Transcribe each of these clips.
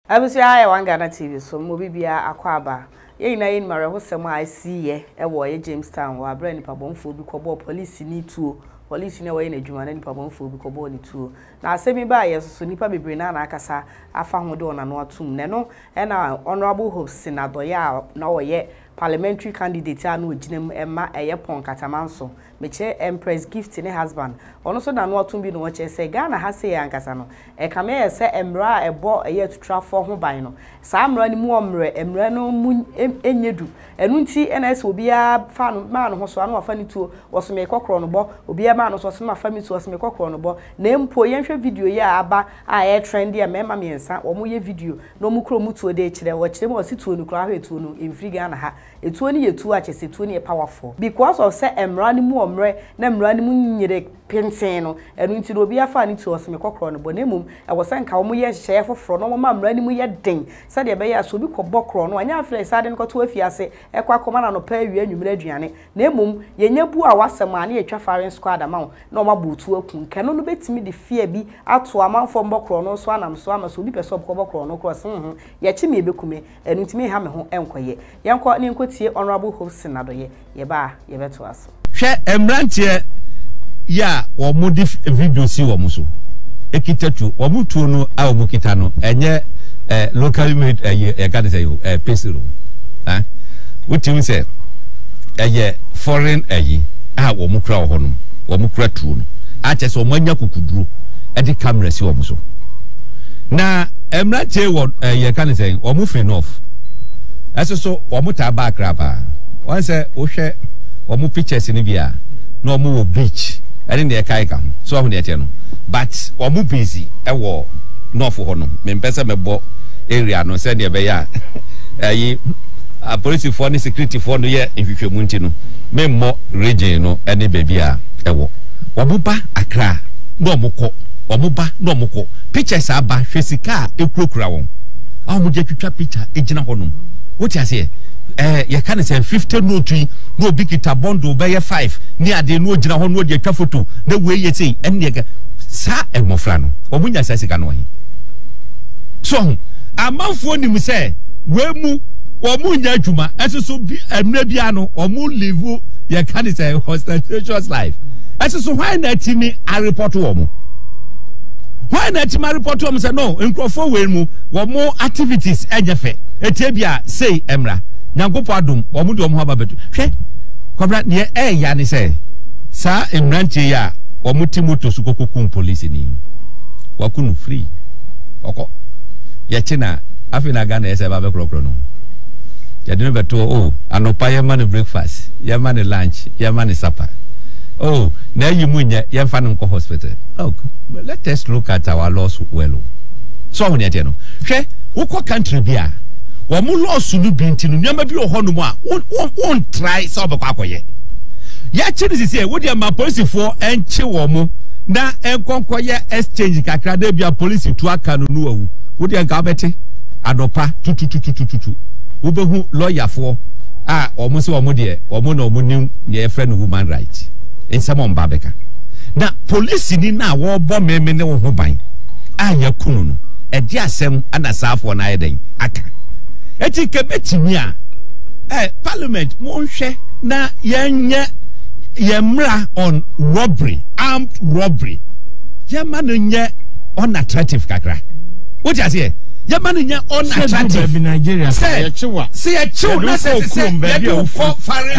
Abusia ya Wangana TV so mo bibia akwaba. Ye na yin mare ho sem a siye e wo ye Jamestown wa bra ni pabonfo bi kobo police ni tuo. Police ne wo ye na dwuma na ni pabonfo bi kobo ni tuo. Na asemi ba ye so nipa bebre na na akasa afa ho de ona no atum ne no e na Honorable Hopeson Adorye na wo ye parliamentary candidate anu oginem emma Agyapong katamanso meche Empress Gift ne husband ono so na no atum bi no wo che se Ghana ha se ya nkasa no e kame ye se emra ebo eye tutra fo ho ban no sa amra ni mu omre emra no mu enyedu enu nti ena se obia fa no ma no ho so anu afa ni tuo wo so me kokoro no bo obia ma no so so ma fa mi tuo wo so me kokoro no bo na empo ye hwe video ye aba a ye trendy e mema miensa wo mu ye video no mu kro mu tuo de kire wo kire mo si tuo no kro ahwe tuo no emfiri Ghana ha etuo ni yetu a chese tuo ni powerful because of say emra ni mu omre na emra ni mu nyire pensen no enu nti do bia fa ni tuo so me kokoro no bo na mum e wo sanka wo mu ye hye foforo no ma emra ni mu ye den sa de be ya so bi kobokro no anya afre sa de no to afiase e kwa koma na no pa awie anwumre aduane na mum ye nya bu a wasem a na ye twa faring squad ama na o ma botu akun keno no betimi de fia bi ato amanfo mbokro no so anam so ama so bi pese obokro no cross ye chi me bekume enu nti me ha me ho enkoye yenko ni nkotie Honorable Hopeson Adorye ye ba ye beto aso hwe emrantie ya wo mudi video si wo muso ekitatu wo mutuo no a wo mukita no enye locally made e ka de say pesero wutim se eye foreign a wo mukra wo hono wo mukra tuo no a che so manya kukuduro e de camera si wo muso na emrantie wo ye ka de say wo mu free off so wo muta ba krapa won say wo hwe wo mu pictures ni bia na wo mu wo beach ani de kai ka so wo de no but wo mu busy e wo north ho no me mpese mebo area no say de be ya a police for ni security for no ye nhwehwemu nti no me mo region no ani bebia e wo mu ba Accra no mukọ wo mu ba no mukọ pictures aba hwesika ekurokura won a mu je twitwa picture ejina ho no what you say you can say 50 no twi no bikita bondo be 5 ni ade no gina ho no de atwa photo na we ye say enne sa emofra no omunya sa sika no he so amanfo nim say we mu omunya adwuma esoso bi emna bia no omu live you can say hostatious life esoso why na timi a report wo mu why na timi report wo mu say no nkrofo we mu wo mu activities enyefe etebia say emra nyangopo adom omude omu haba betu hwe kobra ne ya ne say sa emrantie ya omuti moto sukokokum police ni wakunu free oko ya china afina Ghana ese ba be krokro no ya dinu beto anopa ya man breakfast ya man lunch ya man supper na yimunya ya fa nko hospital look let us look at our laws well so when ya no hwe ukọ country bia wo mu laws nu binti no nyama bi ohonu mu a won try so be kwa akoye ya chi ni sisi wo dia ma police for enche wo mu na enkonkoye exchange kakra da bia police tu aka no nu awu wo dia ga beti adopa tutututututu wo behu lawyer for omo se omo de omo na omo nim ye friend human right ensamo mbabeka na police ni na wo bo meme ne wo ho ban anya kunu no e di asem anasafo na yeden aka eti kebetimi a parliament mo nhwe na yenye yemra on robbery, armed robbery. Yemanu nye unattractive kakra. What you say? Yemanu nye unattractive in Nigeria. Say a chew na say you for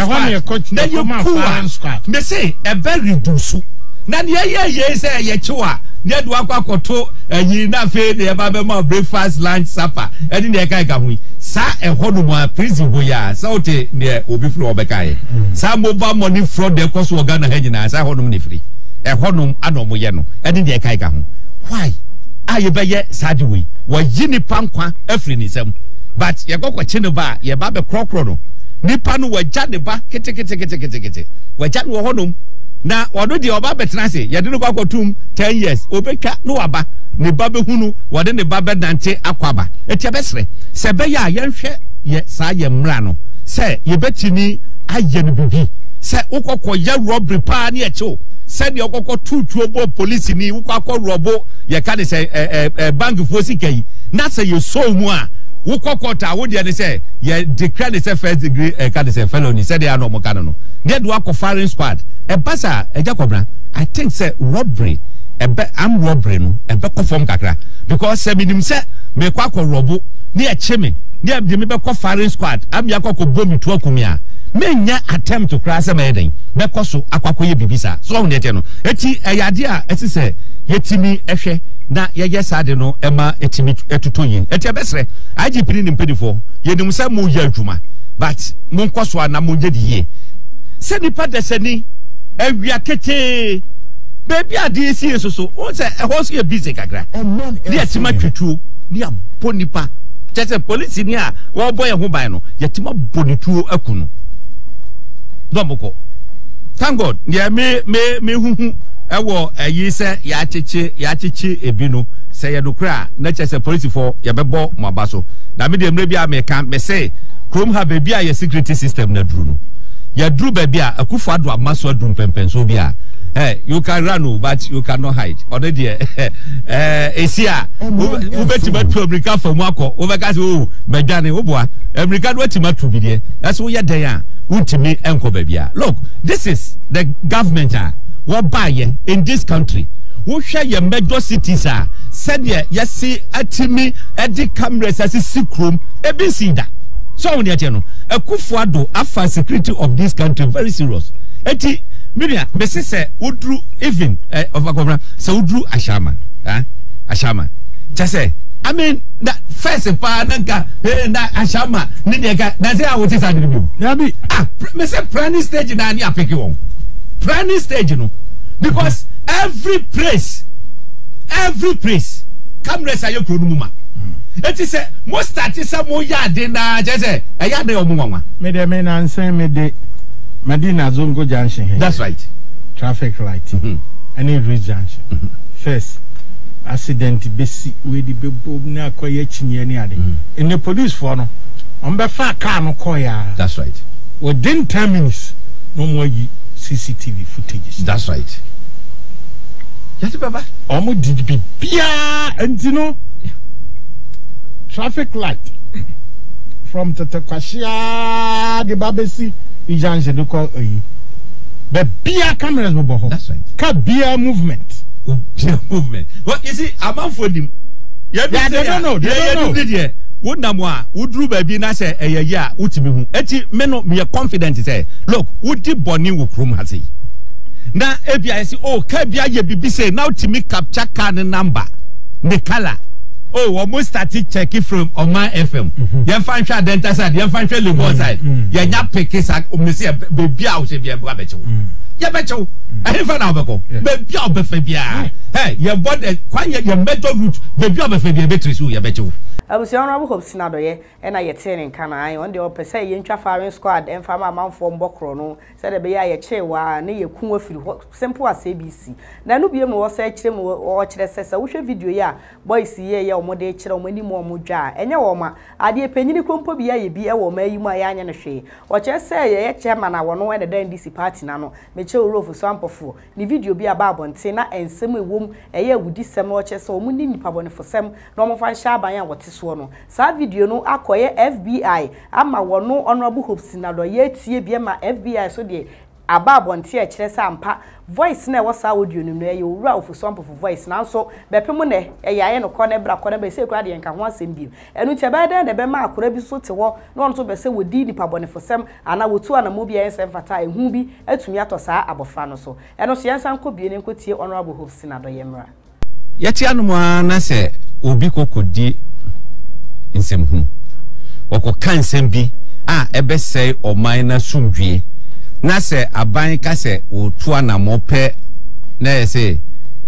foreign squad. Me say a very dusu. Na ye say ye chewa. Ne do akwa to yin na fe de ba be ma breakfast lunch supper. Edi ne kai ka hu. Sa ehodo mo prison ho ya sa ote ne obi flo obekaye sa mobile money fraud de cost wo Ghana ha nyina sa ehodo ne free ehodo anom ye no edi de kai ka ho why aye be ye sade we wo yini pankwa afri ni sam but ye kokwache ne ba ye ba be krokro no nipa no wagya ne ba kete wagya no hodom na odo de oba betena se ye de no kwakotum 10 years obetwa no waba ne ba behunu wode ne ba bedante akwaba etia besre se be ya yenhwe ye sa ye mra no se ye betini aye no bibi se ukokọ ye robbery pa na eche se de ukokọ tutuo bo police ni ukokọ robo ye ka de se bank fo sikai na say you so mu a wo kokota wo de say ye declare the first degree can say felony say they are no mo kan no they do akọ firing squad e basa Agyapong I think say robbery am robbery no e be conform kakra because say minim say me kwa akọ robo ne e cheme ne de me be kọ firing squad am ya akọ bomi to akumia menya attempt to cross am eden be kọ so akwakoye bibisa so ho ne te no eti eyade a eti say yetimi ehwe na ye sade no ema etimi etutoyin eti ebesre IGP ni mpedifo yenim say mo ya adwuma but mo nkoso na mo ye diye se nipa desani awia kete baby ade si so o say e ho so ye busy kakra ni etima twetwo ni abonipa chese police ni a wo boy ho ban no yetima bonituo akunu domoko thank God me huhu ewo ayi se ya cheche ebino se ye dokra na chese police for ye bebo mabaso na me de mre bia me kan me say krom ha baby a ye security system na duru no ya duru baby a akufo ado amaso aduru pempen so bia you can run but you cannot hide already esia u betima to America from akọ o be ka say o medwane o boa America do betima to bi de that's wo ye den a untimi enko baby a look this is the government what buy in this country who share your major cities said ye see atimi edi cameras as sikrom ebisi da so on the no Akufo-Addo afa security of this country very serious eti media me say udru even of akomra so udru ashama just I mean that first pa na ashama ni de ga na say awoti sa de bi na bi me say planning stage na ni apeke won planning stage no because every place cameras are your kronuma it is most start is mo yade na je say e yade o mo nwa me de me na nsan me de Madina Zongo Junction here. That's right. Traffic light. Any Ridge Junction. First accident besi we di bebo na akoye chinye ni ade. In the police for no on be fa car no koya. That's right. Within 10 minutes no more CCTV footages. That's right. Yati baba omo di bia entino traffic light from Tatakwashia the Babesi Ijanse do call but beer cameras will boho. That's right. Ka beer movement. Movement. What you see, I'm out for them. Yeah, they don't know. They don't know. Would namwa would drew baby na say ya utimi hu eti me confident say look would di boni wo krom ha say na ebia say oh ka bia ye bibi say now timi capture car number the color oh almost started checking from Oman FM ye fan hwa dental side ye fan hwa Lagos side ye nya pick sa me say baby a wo say bia ba becho ye becho I fan na obeko baby a obefa bia hey ye body kwan ye metal route baby a obefa bia betri ye becho Armɛd Robbɛry Adorye na yɛte ne nka na on de opese ye ntwa firing squad emfa ma amanfo mbokro no se de be ya ye chewa na ye kun afiri simple as ABC na no biem no wo se kire mu wo kire sesa wo hwe video ya boys ye omode kire omani mu omodwa enye wo ma ade panyini krompo bia ye bi e wo ma yi mu aya anya ne hwe wo kire se ye chairman na wo no we de NDC party na no me che Orofu so ampofo ni video bi aba abonte na ensem ewom eye awudi sem wo kire se omuni nipa bonefo sem na omfa hya aban ya wote so no sa video no akoye FBI ama wono Honorable Hopeson Adorye tie bia ma FBI so de ababonte e kire sa ampa voice na wo sa audio no ye owura ofuso voice na so bepem ne eyaye no kone bra kone be se kura de nka ho asem bi enu tie be den de be ma akora bi so te wo no on so be se wodi nipa bonefosem ana wotu ana mo bia ensem fata ehu bi atumi atosa abofra no so eno so yensan ko bie ne nkotie Honorable Hopeson Adorye mra yeti anuma na se obi kokodi nsem hu wako kansem bi ebe sei oman na sumdwie na se aban ka se otua na mope na ye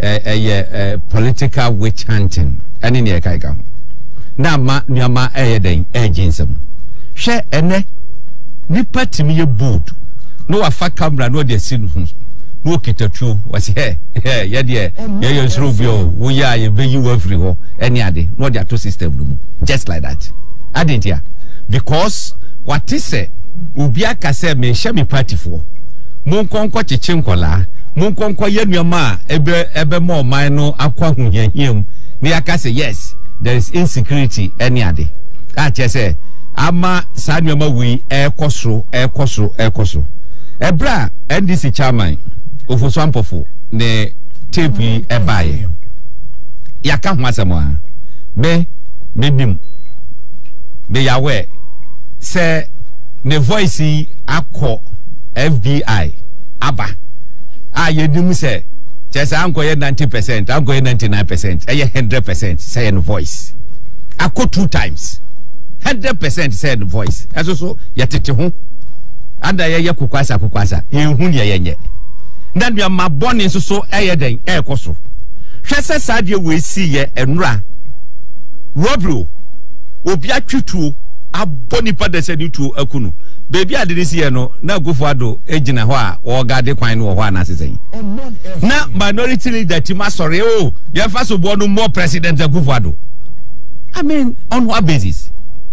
political witch hunting ani ne kai ka na ma nyama den ensem hwe ene nipa timi ye bold no wafa camera no de sin hu no kitatu wasi ye de ye nsro bio wo ya ye be you every ho any ade no de ato system no mu just like that adentia because what is say obi aka say me hye me party for mon konko chichi nkola mon konko ye nuama ebe mo man no akwa huhiahiem me aka say yes there is insecurity any ade a che say ama saa nneoma wi ekosoro ebra NDC chairman ofoso ampofo ne tape ebaye yaka ho asemo me nim me yawe say ne voice akọ FBI aba yedim say just anko ye 90%, anko ye 99%, ye 100% say in voice. Akọ 2 times. 100% say in voice. Eso so ye tete ho. Anda ye kukwasa. Ye hu ne ye nye. Ndan bia mabone so eye den ekoso. Hwese sadie we si ye enura. Robro. Obi atwituo aboni pa de sedi tuo akunu. Baby adisi ye no na Gufado ejina ho a wo gade kwan no ho anasesen na minority leader tima sorry oh ye fa so bo no more president Gufado. I mean on what basis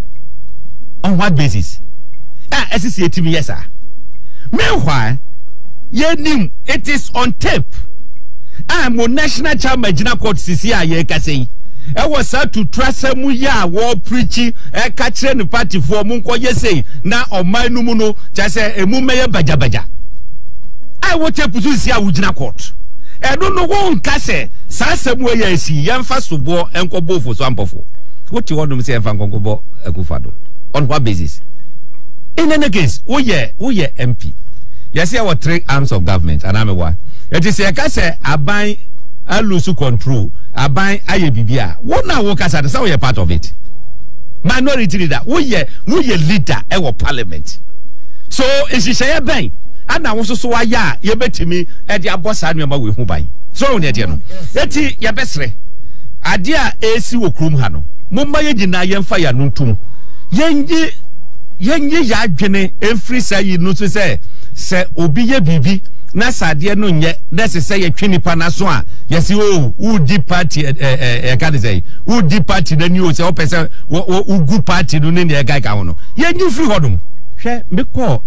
SCC etimi yes sir. Meanwhile ye nim it is on tape. I'm on national chairman Gina court CC a ye kasei e was to trust mu ya wo preach ka kire ne party for mu nko yesei na oman no mu no cha se emu meye bajabaja I want to put CC a Gina court e no no won ka se sa asemu ya esi yemfa sobo enkobo fo so ampofo what you want to say enfa nkonkobo Gufado on what basis in any case we ye MP yes here were 3 arms of government and amewa it is a ka se aban lose control aban aye bibia wo na wo kasa de say we part of it minority leader we leader e wo parliament so ishishaye ban ana wo so aya ye betimi e de abosa nuema we hu ban so ne de no eti ye besre ade a esi wo krum ha no momma ye gina ye mfa ya nuntum yenye ya adwene every say no so say obi ye bibi na sade no nye na se say ye twinipa na so a yes o di party ka de say o di party na ni o say o pese o gu party no ne e guy ka hono ye nyi free hodum hwe me call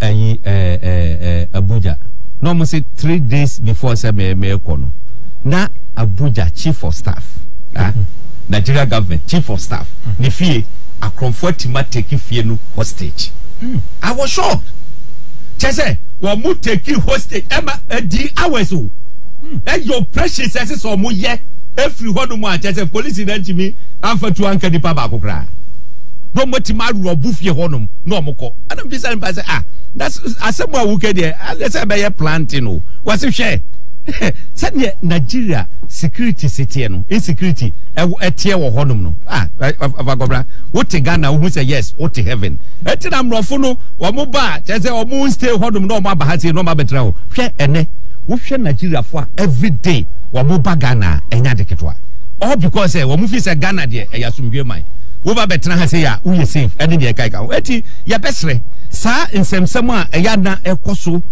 Abuja no mo say 3 days before say me call no na Abuja chief of staff Nigeria government chief of staff ne fie akromfotima take fie no hostage I was shocked chese wo mu take hostage ema di hours o your precious assets or mu ye every one mu a chese police na ntimi amfatu anka dipa ba kokra no motima robu fie honum no omko ana bisa npa say that's asemu awuke there say be ye planting o was hwe said Nigeria security city no insecurity etie wo honum no avagobra what Ghana who say yes what heaven etina mrofo no wo mo ba chese wo mo stay honum no ma bahati no ma betra ho hwe ene wo hwe Nigeria for every day wo mo ba Ghana enya deketwa all because wo mo fi say Ghana de eyasumdwe man wo ba betra ha say ya wo ye safe ene de kai ka eti ya besre sa nsemsem a eya na ekoso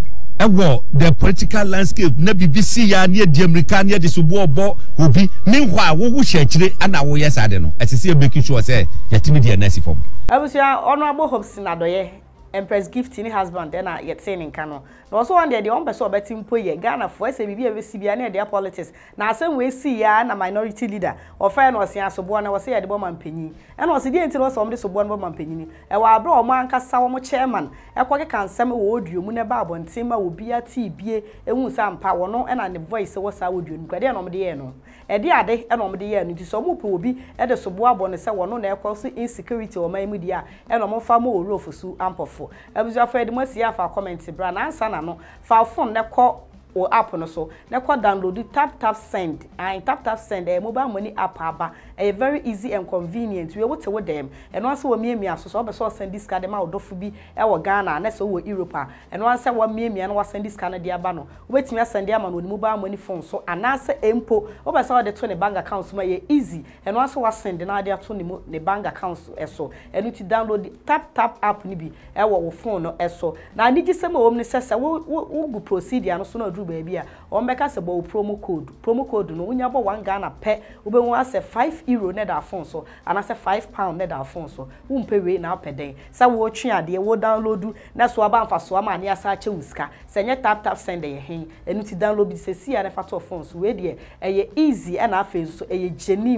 ewo the political landscape na BBC ya na di America na di subo obo obi meanwhile wo hwekire ana wo yesade no etese e make sure say yatimi di nasi form abusia Honorable Hopeson Adorye Empress Gift ni husband then yet saying in Kano na also one day the one person beti mpo ye Ghana for say bibia we sibia na their politics na asem we see ya na minority leader or fire no say asobo na we say the bomb mpanyi and was the enti no so so bomb mpanyi e wa abro o man kasa wo chairman e kwake kansem wo oduo mu ne ba abonten ma obi ati bie ehun sa mpa wo no na ne voice wo sa oduo nu kwade na omde ye no e de ade na omde ye no ti so mo pe obi e de sobo abon se wo no na e cause insecurity o man mu dia e no mo fa mo oro ofosu ampofo abuja fa edimo si afa comment bra na ansa na no fa phone ne ko o app no so ne ko download tap send and tap send mobile money app aba very easy and convenient we able to with them and once we miemia so be so send this card ma odofo bi e wo Ghana na so wo Europe and once we miemia na we send this card dia aba no wetimi send dia ma no mobile money phone so anase empo we be so de to ne bank account ma ye easy and once we send na dia to ne bank account eso and you download tap app ni bi e wo phone no eso na ni gi sema wo ne sesa wo go procedure no so na baby a on beka se bo promo code no unya bo 1 Ghana pe ube won ase €5 na da phone so and ase £5 na da phone so umpe we na peden sa wo twi ade wo download na so aba mfa so ama ne asa che wuska se nye tap send ye hen enu ti download bi se si ya na fa to phone so we de eye easy and afa so eye genuine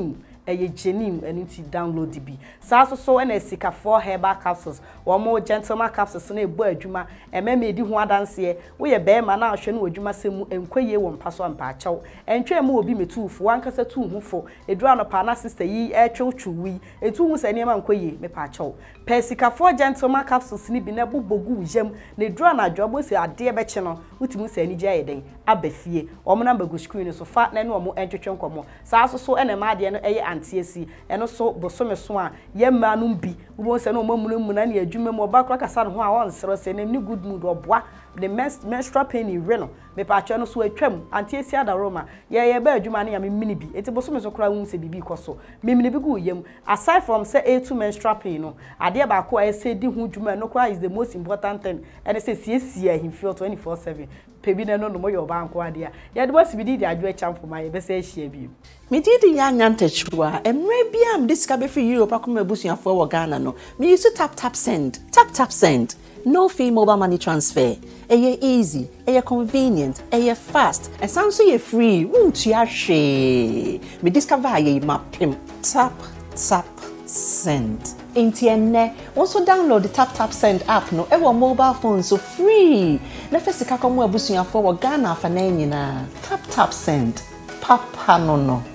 genim and you download the be. So and a sika 4 herbal capsules, or more gentleman capsules in a boy juma, and me do one dance here. We a bear man now showing what you must say and quay one pass one patch out, and try more be me too for 1 cassa 2 who for a drown upon us sister ye air chu we, a 2 was any man quay me patch out. Persika 4 gentleman capsules snip in a bogu gem, ne drown a job was a dear bachelor, which must any jay abefie o number go screen so fat na no mo entwetwe nkomo sa so ene ma de no eye antiesi eno so bosome so a ye ma no bi wo se no mamu na na adwuma mo ba kra kasa no ho a won sero se na ni good mood oboa the menstrual pain in reno me pa atwa no so atwam antiesi adaroma ye ba adwuma na ya me mini bi eti bosome so kra hu se bibi koso me mini bi go yem aside from say a2 menstrual pain no ade ba ko say di hu dwuma no kra is the most important thing and say sie him feel 24/7 pebina no mo yo banko ade a ye de boss bi di adwo champo ma ye be say hia bi me di ya nyantachua emre bia am diska be free Europe akoma abusuafo wo Ghana no me use tap send no fee mobile money transfer easy convenient fast and sound so you free won't ya she me discover ye mapim tap send Intienne also download the tap send app no ever mobile phone so free na first ka komo abusuafo wo Ghana afa na nyina tap send papa no